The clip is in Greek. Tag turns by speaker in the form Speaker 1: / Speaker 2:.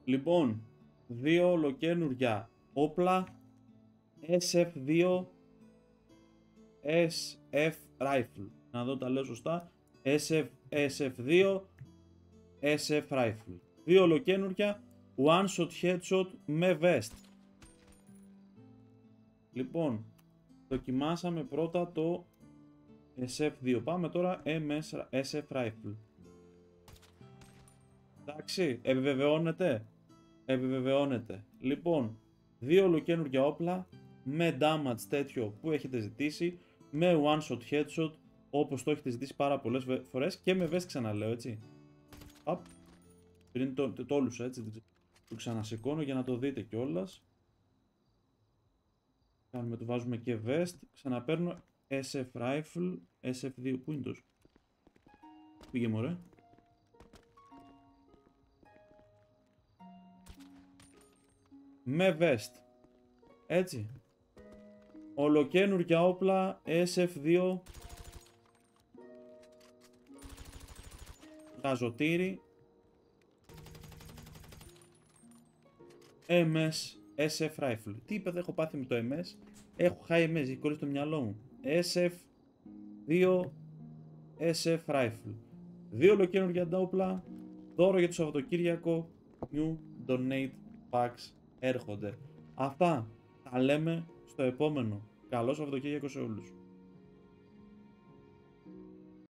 Speaker 1: Λοιπόν, δύο ολοκαίνουργια όπλα SF2 SF Rifle. Να δω τα λέω σωστά. SF2 SF Rifle. Δύο ολοκαίνουργια one shot headshot με vest. Λοιπόν, δοκιμάσαμε πρώτα το SF2. Πάμε τώρα SF Rifle. Εντάξει, επιβεβαιώνεται. Επιβεβαιώνεται. Λοιπόν, δύο ολοκαίνουργια όπλα με damage τέτοιο που έχετε ζητήσει, με one shot headshot όπως το έχετε ζητήσει πάρα πολλές φορές και με vest, ξαναλέω, έτσι. Πριν το όλουσα, έτσι, το ξανασηκώνω για να το δείτε κιόλας. Κάνουμε, το βάζουμε και vest, ξαναπαίρνω SF Rifle, SF2, πού είναι το, πήγε μωρέ. Με vest, έτσι. Ολοκαίνουργια όπλα SF2 γαζοτήρι MS SF Rifle. Τι είπε, έχω πάθει με το MS. Έχω high MS, έχει κολλήσει το μυαλό μου. SF2 SF Rifle. Δύο ολοκαίνουργια όπλα. Δώρο για το Σαββατοκύριακο. New Donate Packs έρχονται. Αυτά τα λέμε στο επόμενο. Καλό Σαββατοκύριακο σε όλους.